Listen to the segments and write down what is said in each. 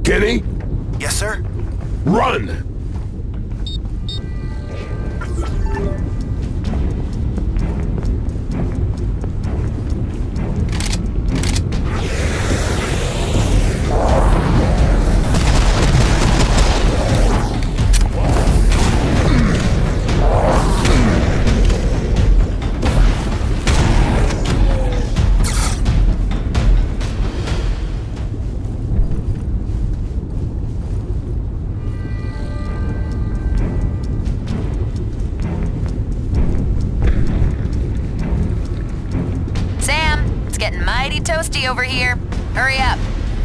Kenny? Yes, sir? Run! Toasty over here. Hurry up.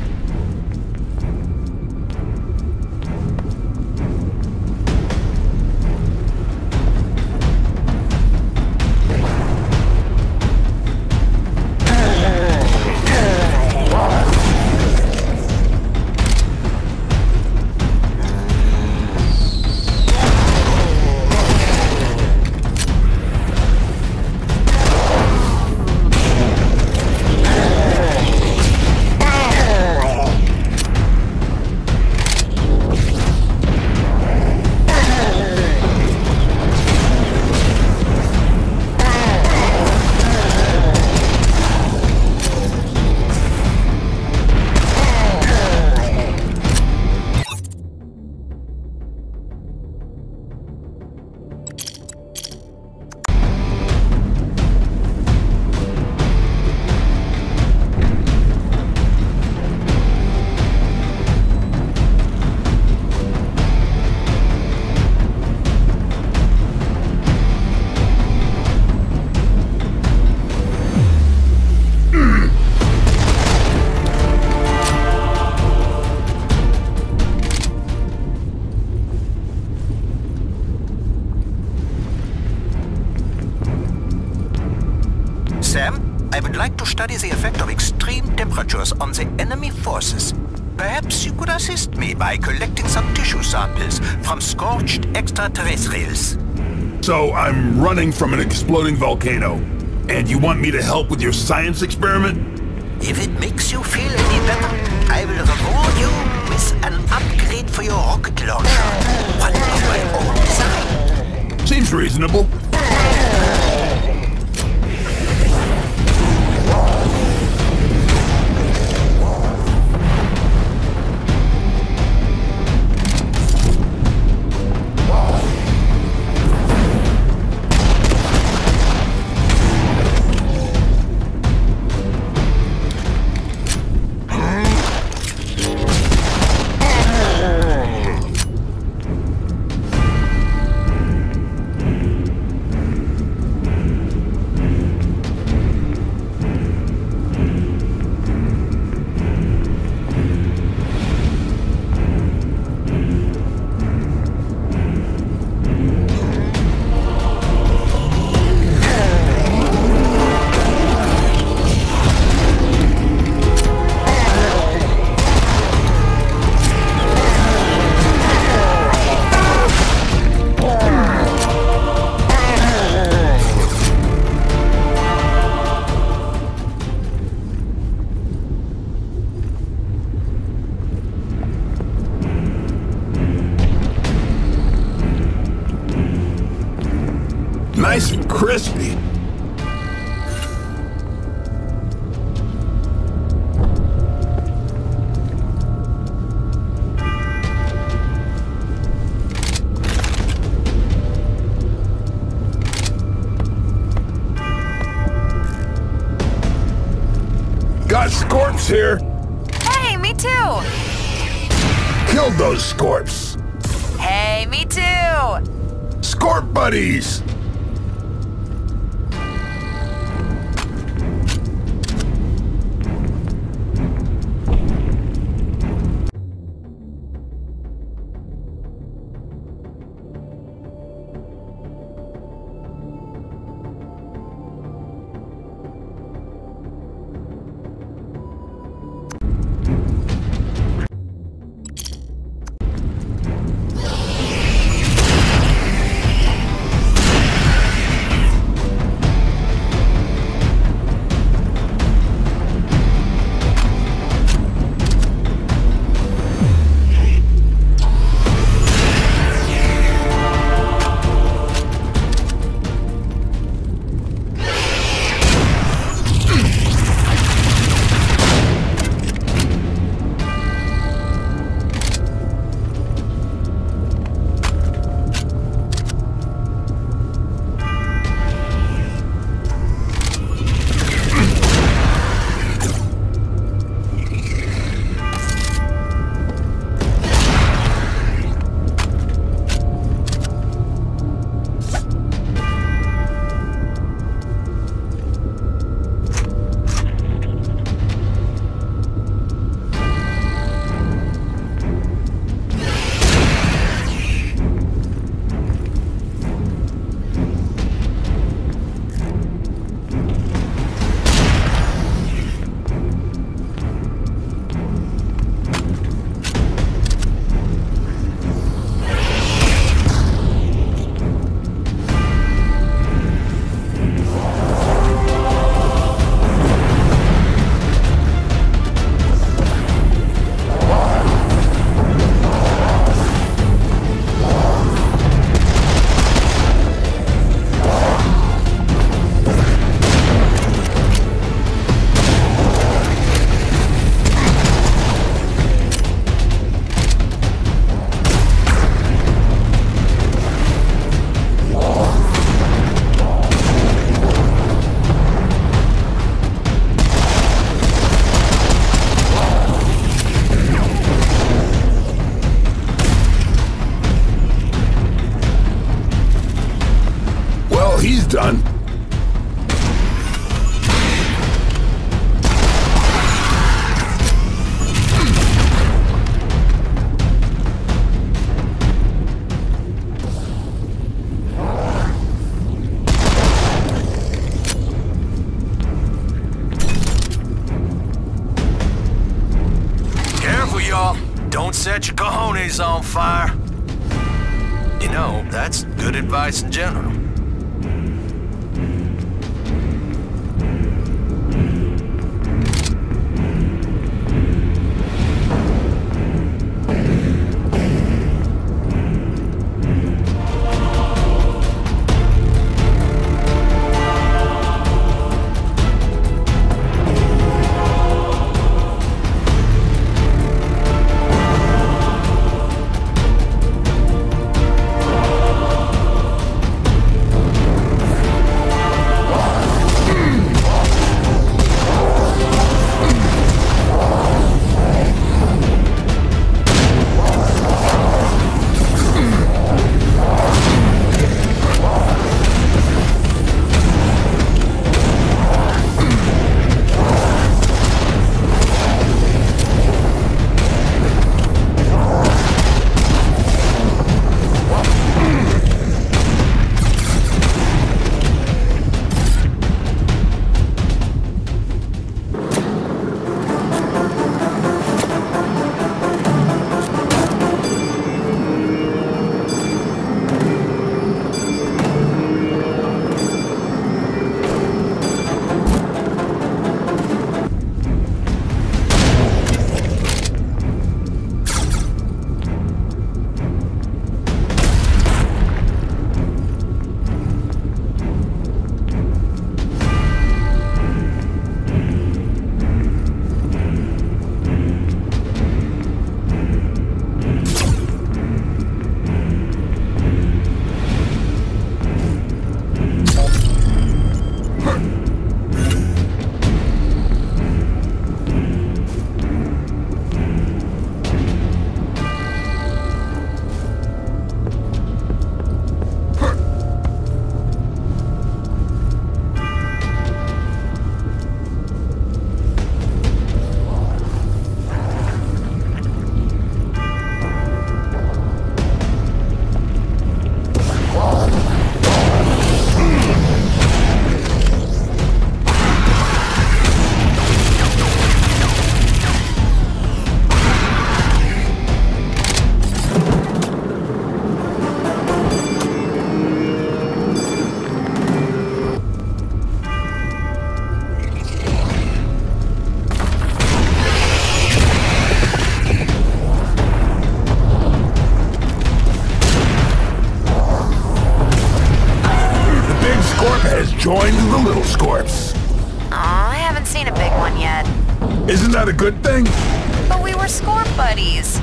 I would like to study the effect of extreme temperatures on the enemy forces. Perhaps you could assist me by collecting some tissue samples from scorched extraterrestrials. So I'm running from an exploding volcano, and you want me to help with your science experiment? If it makes you feel any better, I will reward you with an upgrade for your rocket launcher. One of my own design. Seems reasonable. Nice and crispy. Got scorps here. Hey, me too. Killed those scorps. Hey, me too. Scorp buddies. set your cojones on fire. You know, that's good advice in general. Join the little Scorps. Aw, I haven't seen a big one yet. Isn't that a good thing? But we were Scorp buddies.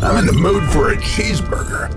I'm in the mood for a cheeseburger.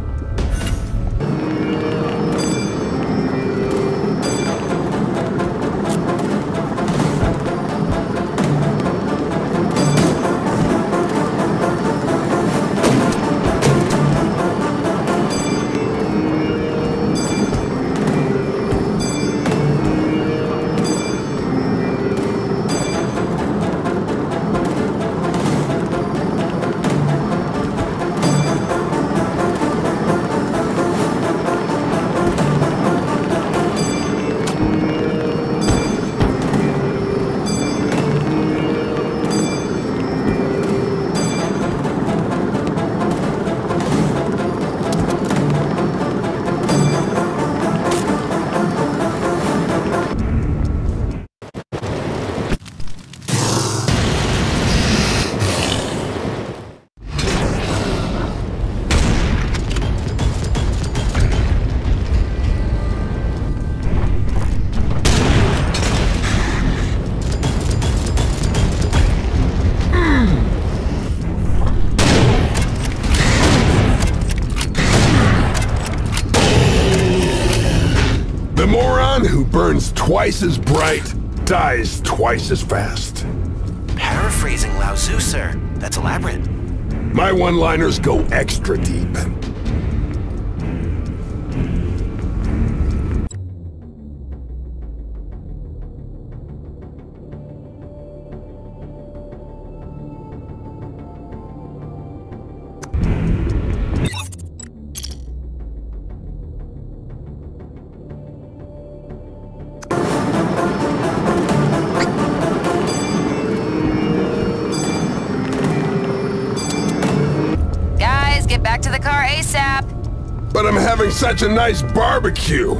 The moron who burns twice as bright dies twice as fast. Paraphrasing Lao Tzu, sir. That's elaborate. My one-liners go extra deep. Back to the car ASAP. But I'm having such a nice barbecue.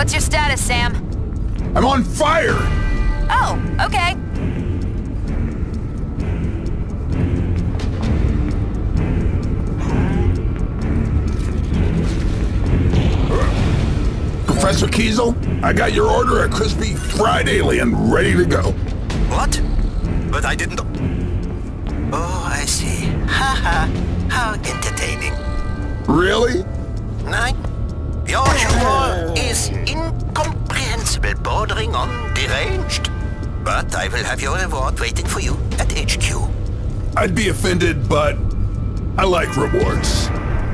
What's your status, Sam? I'm on fire! Oh, okay. Professor Kiesel, I got your order a crispy fried alien ready to go. What? But I didn't... Oh, I see. Haha, how entertaining. Really? Nein. Your humor is incomprehensible, bordering on deranged. But I will have your reward waiting for you at HQ. I'd be offended, but I like rewards.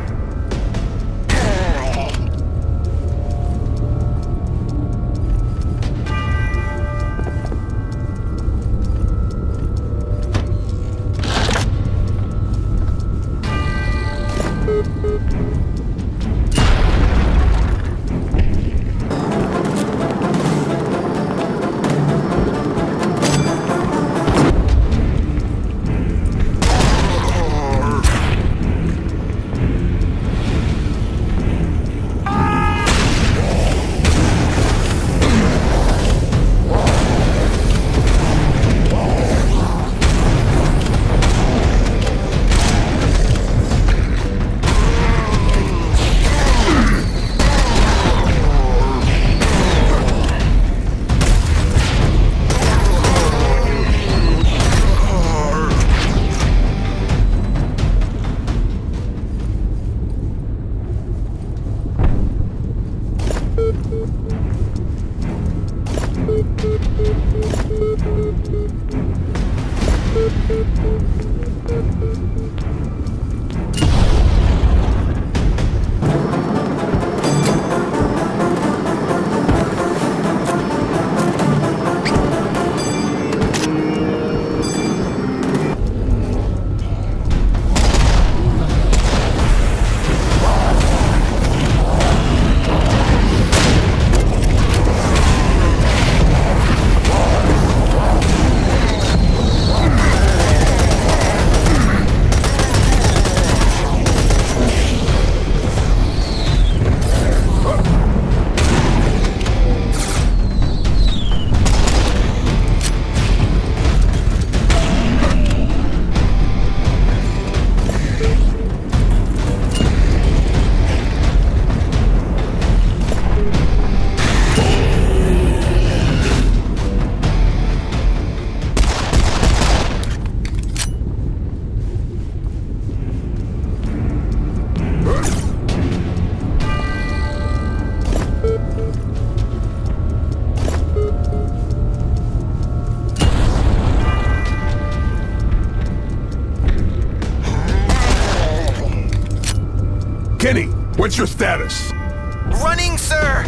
Kenny, what's your status? Running, sir!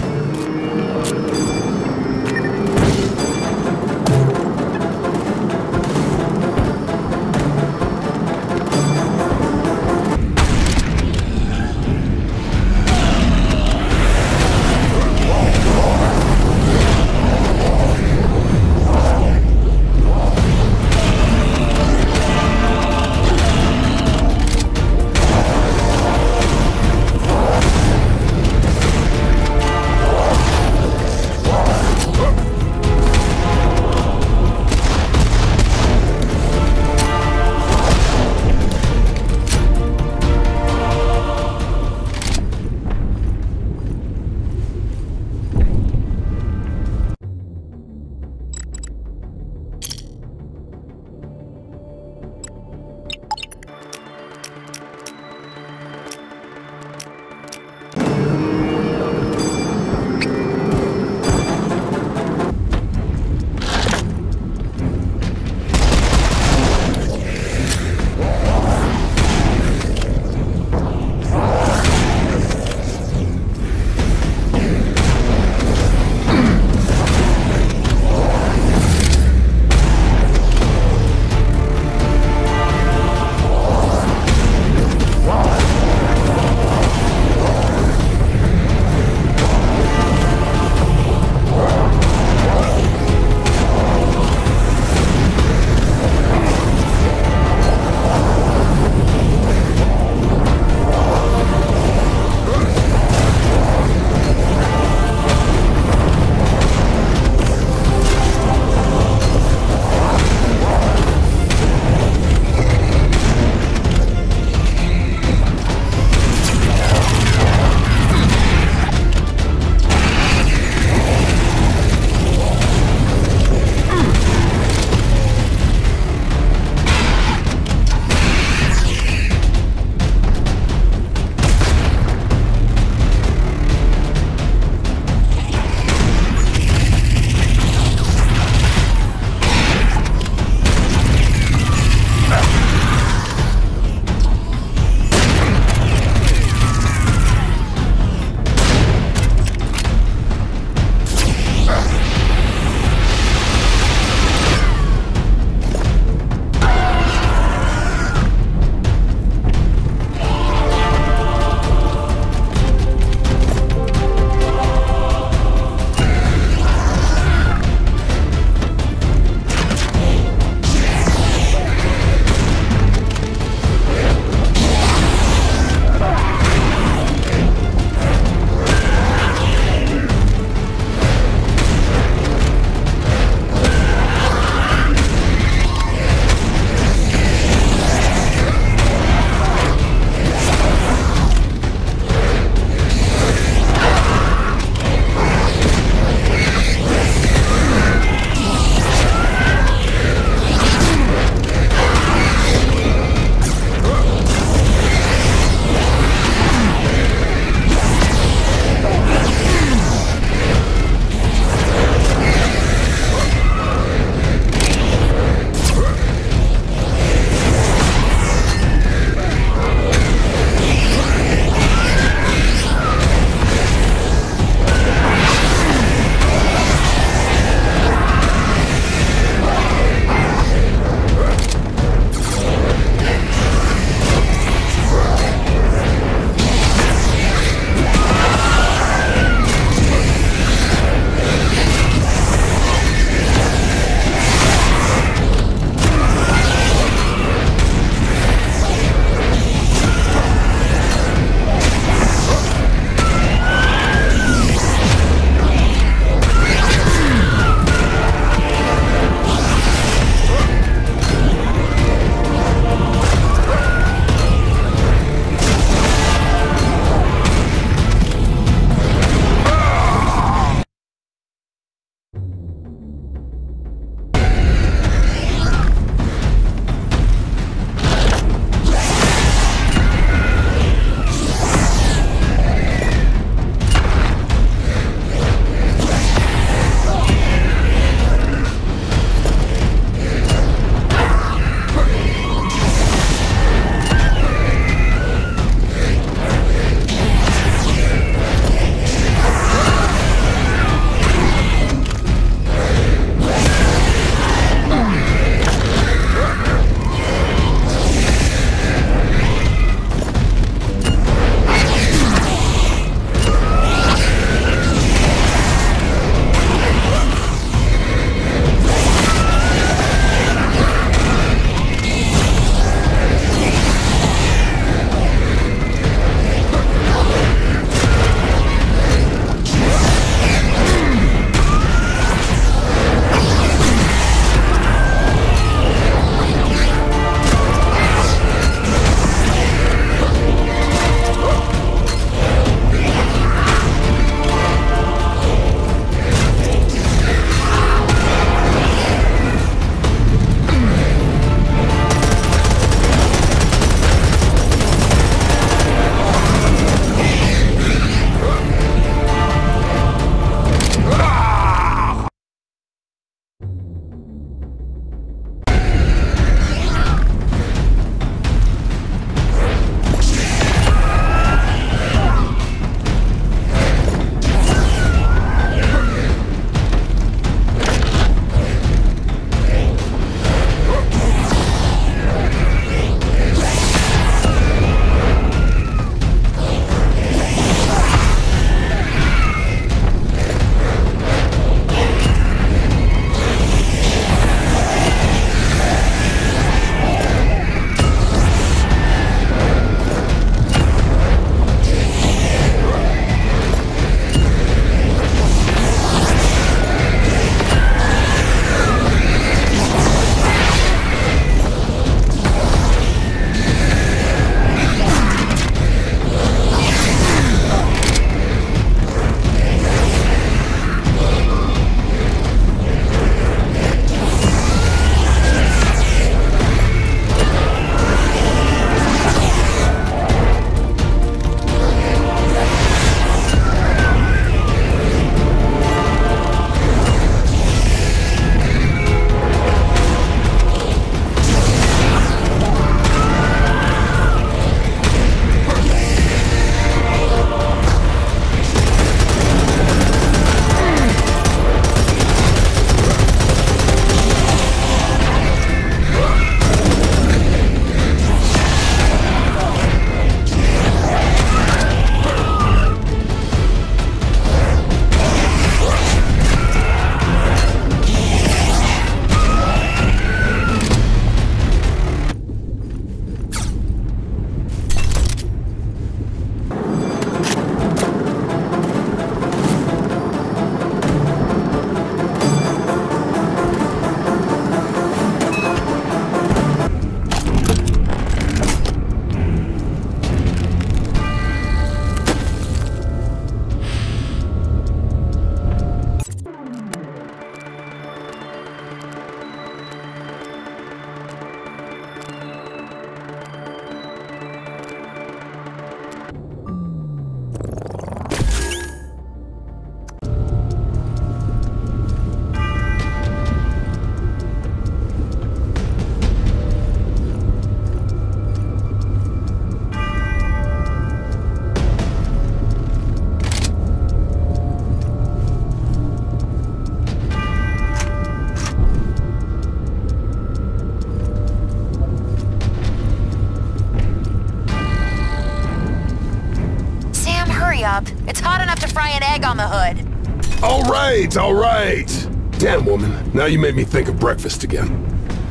egg on the hood. All right, all right. Damn, woman. Now you made me think of breakfast again.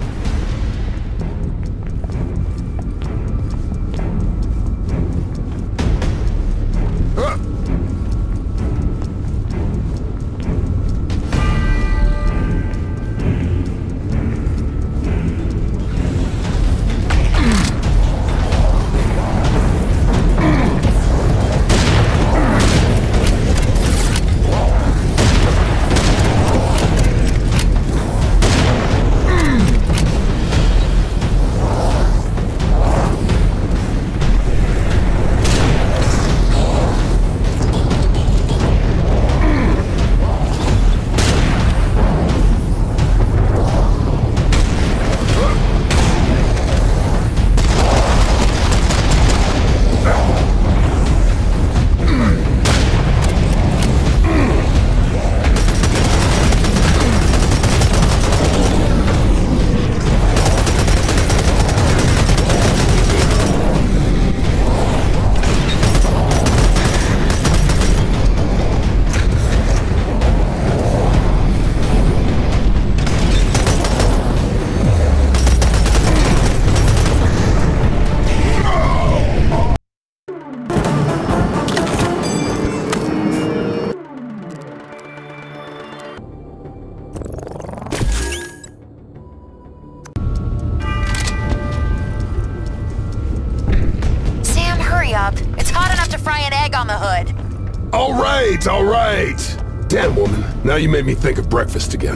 It's hot enough to fry an egg on the hood. All right, all right. Damn, woman. Now you made me think of breakfast again.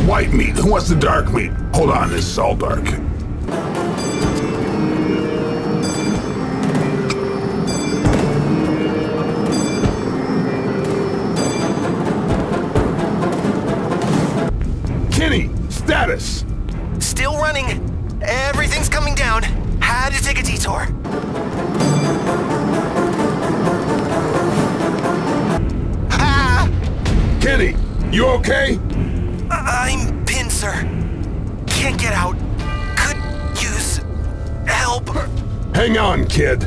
white meat. Who wants the dark meat? Hold on, this is all dark. Kenny, status. Still running. Everything's coming down. Had to take a detour. Ah! Kenny, you okay? I'm pinned, sir. Can't get out. Could use help. Hang on, kid.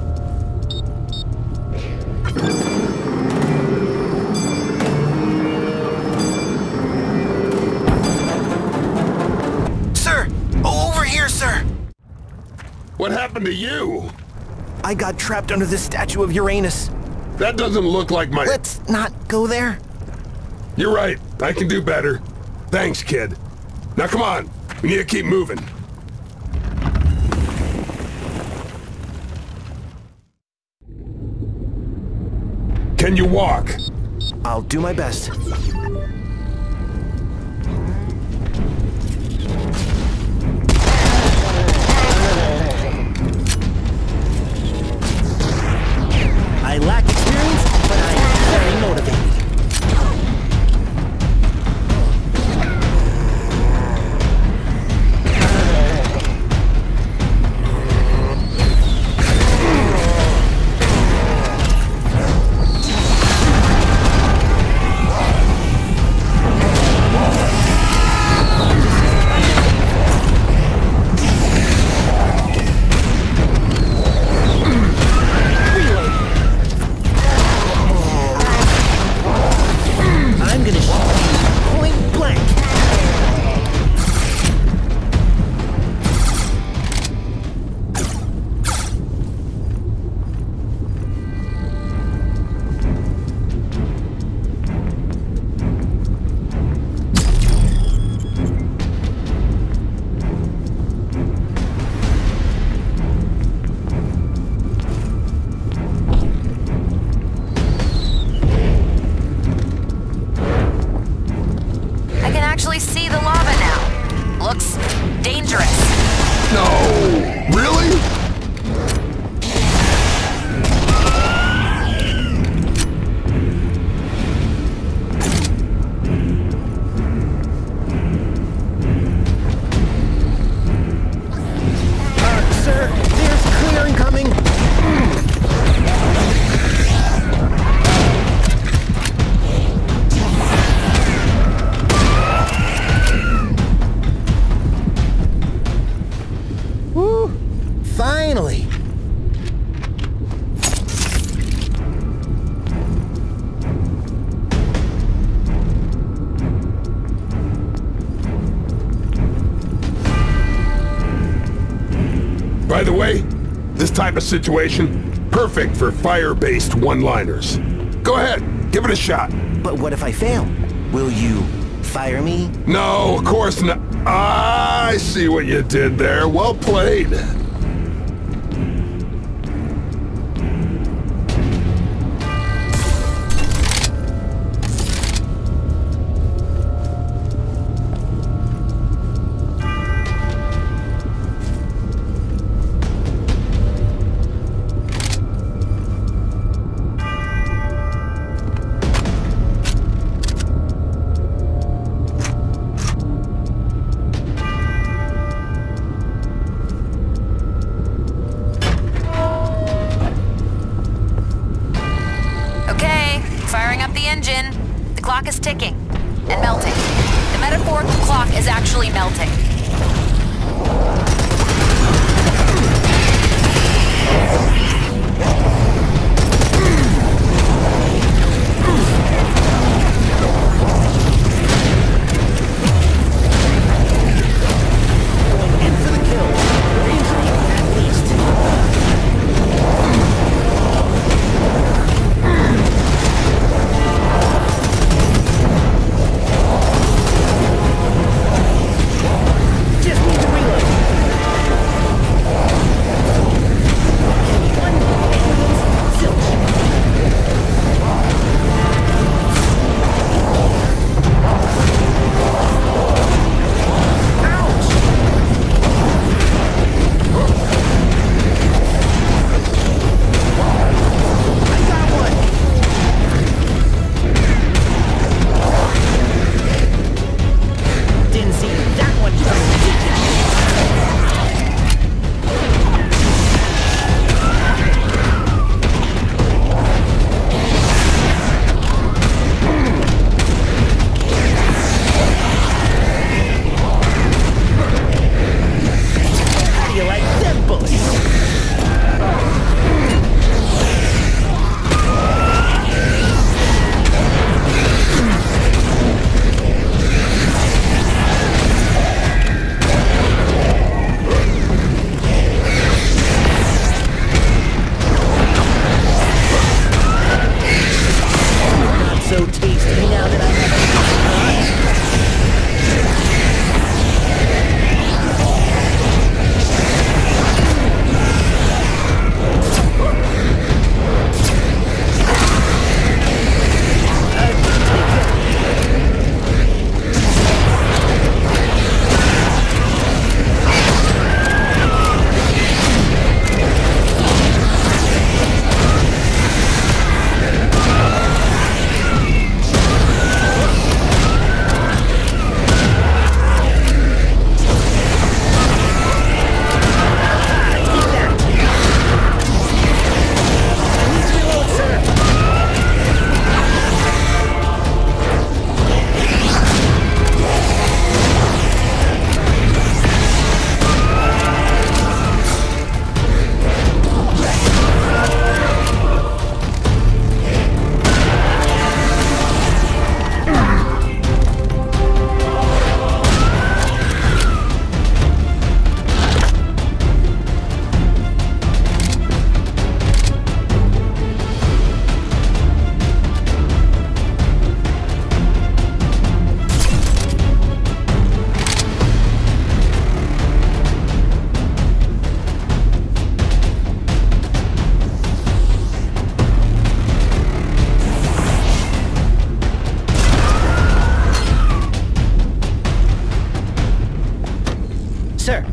Sir! Over here, sir! What happened to you? I got trapped under the statue of Uranus. That doesn't look like my... Let's not go there. You're right. I can do better. Thanks, kid. Now come on. We need to keep moving. Can you walk? I'll do my best. I lack experience, but I am very motivated. By the way, this type of situation, perfect for fire-based one-liners. Go ahead, give it a shot. But what if I fail? Will you fire me? No, of course not. I see what you did there. Well played. clock is ticking and melting. The metaphorical clock is actually melting.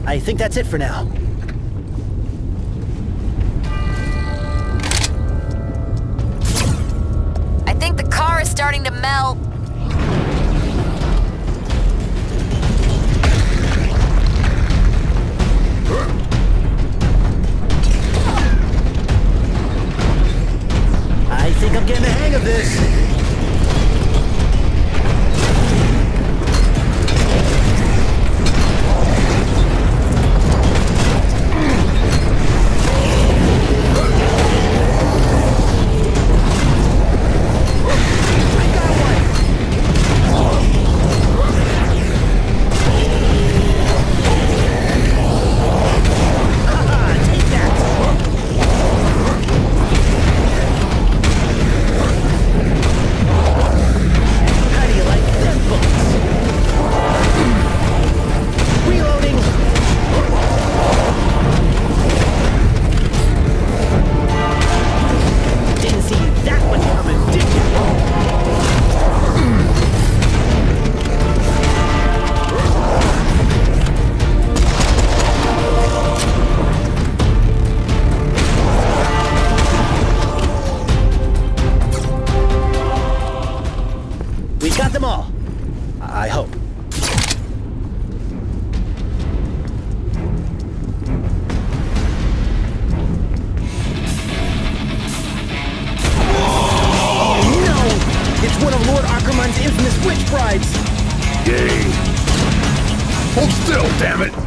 I think that's it for now. I think the car is starting to melt. I think I'm getting the hang of this. Got them all. I hope. Oh no! It's one of Lord Ackerman's infamous witch brides! Yay! Hold still, damn it!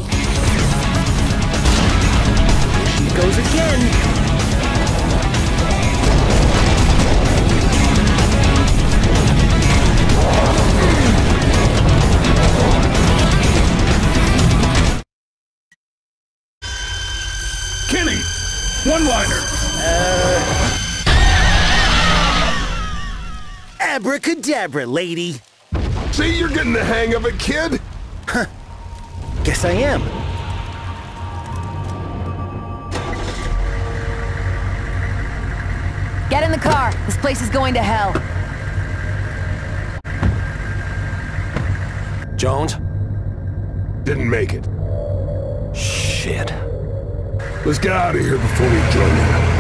Here she goes again! One-liner! Abracadabra, lady! See, you're getting the hang of it, kid! Huh. Guess I am. Get in the car. This place is going to hell. Jones? Didn't make it. Shit. Let's get out of here before we join you.